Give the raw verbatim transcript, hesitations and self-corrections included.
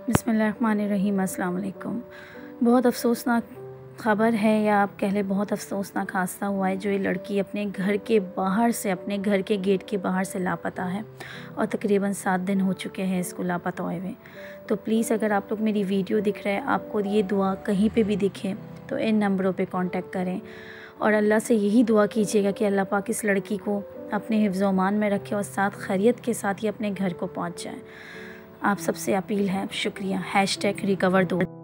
बिस्मिल्लाहिर्रहमानिर्रहीम। अस्सलाम वालेकुम। बहुत अफ़सोसनाक ख़बर है, या आप कह लें बहुत अफ़सोसनाक हादसा हुआ है, जो ये लड़की अपने घर के बाहर से, अपने घर के गेट के बाहर से लापता है और तकरीबन सात दिन हो चुके हैं इसको लापता हुए हुए। तो प्लीज़ अगर आप लोग मेरी वीडियो दिख रहा है, आपको ये दुआ कहीं पे भी दिखे तो इन नंबरों पे कांटेक्ट करें और अल्लाह से यही दुआ कीजिएगा कि अल्लाह पाक इस लड़की को अपने हिफ्ज़ मान में रखे और साथ खैरियत के साथ ही अपने घर को पहुँच जाए। आप सबसे अपील है। शुक्रिया। हैश टैग रिकवर दो।